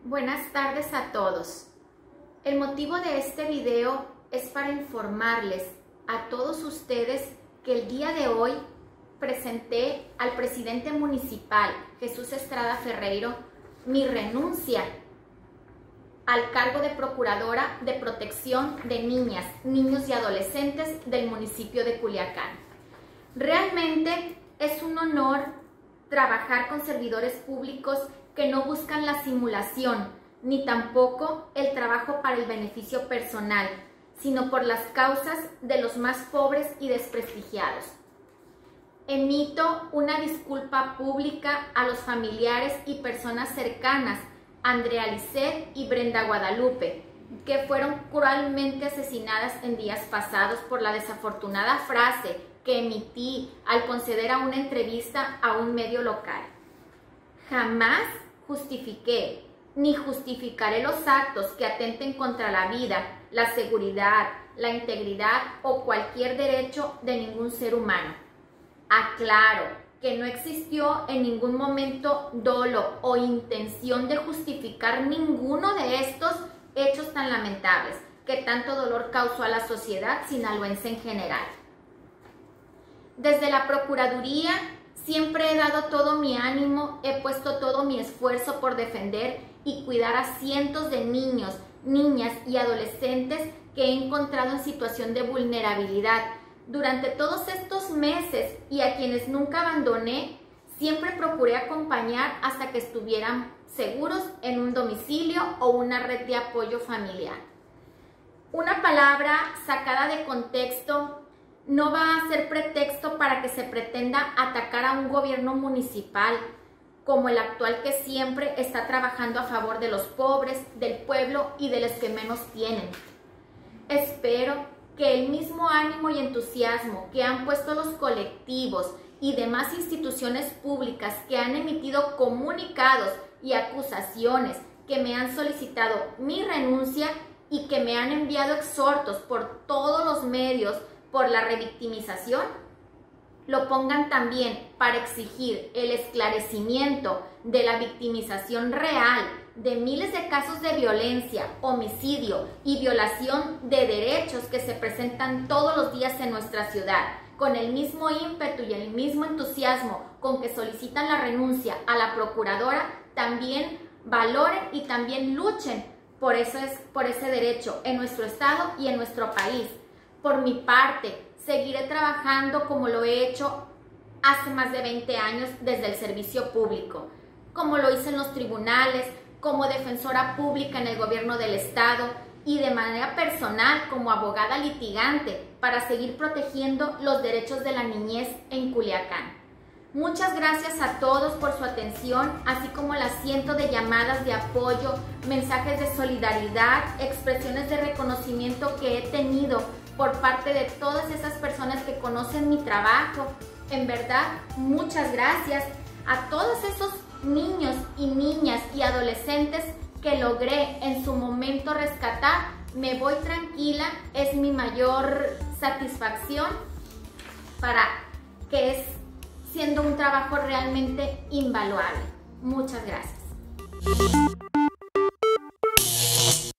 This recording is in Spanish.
Buenas tardes a todos. El motivo de este video es para informarles a todos ustedes que el día de hoy presenté al presidente municipal, Jesús Estrada Ferreiro, mi renuncia al cargo de Procuradora de Protección de Niñas, Niños y Adolescentes del municipio de Culiacán. Realmente es un honor trabajar con servidores públicos que no buscan la simulación, ni tampoco el trabajo para el beneficio personal, sino por las causas de los más pobres y desprestigiados. Emito una disculpa pública a los familiares y personas cercanas, Andrea Lisset y Brenda Guadalupe, que fueron cruelmente asesinadas en días pasados por la desafortunada frase que emití al conceder a una entrevista a un medio local. Jamás justifiqué ni justificaré los actos que atenten contra la vida, la seguridad, la integridad o cualquier derecho de ningún ser humano. Aclaro que no existió en ningún momento dolo o intención de justificar ninguno de estos hechos tan lamentables que tanto dolor causó a la sociedad sinaloense en general. Desde la Procuraduría siempre he dado todo mi ánimo, he puesto todo mi esfuerzo por defender y cuidar a cientos de niños, niñas y adolescentes que he encontrado en situación de vulnerabilidad. Durante todos estos meses y a quienes nunca abandoné, siempre procuré acompañar hasta que estuvieran seguros en un domicilio o una red de apoyo familiar. Una palabra sacada de contexto no va a ser pretexto para que se pretenda atacar a un gobierno municipal como el actual, que siempre está trabajando a favor de los pobres, del pueblo y de los que menos tienen. Espero que el mismo ánimo y entusiasmo que han puesto los colectivos y demás instituciones públicas que han emitido comunicados y acusaciones, que me han solicitado mi renuncia y que me han enviado exhortos por todos los medios por la revictimización, lo pongan también para exigir el esclarecimiento de la victimización real de miles de casos de violencia, homicidio y violación de derechos que se presentan todos los días en nuestra ciudad, con el mismo ímpetu y el mismo entusiasmo con que solicitan la renuncia a la procuradora. También valoren y también luchen por ese derecho en nuestro estado y en nuestro país. Por mi parte, seguiré trabajando como lo he hecho hace más de 20 años desde el servicio público, como lo hice en los tribunales, como defensora pública en el gobierno del estado y de manera personal como abogada litigante para seguir protegiendo los derechos de la niñez en Culiacán. Muchas gracias a todos por su atención, así como las cientos de llamadas de apoyo, mensajes de solidaridad, expresiones de reconocimiento que he tenido por parte de todas esas personas que conocen mi trabajo. En verdad, muchas gracias a todos esos niños y niñas y adolescentes que logré en su momento rescatar. Me voy tranquila, es mi mayor satisfacción, para que es siendo un trabajo realmente invaluable. Muchas gracias.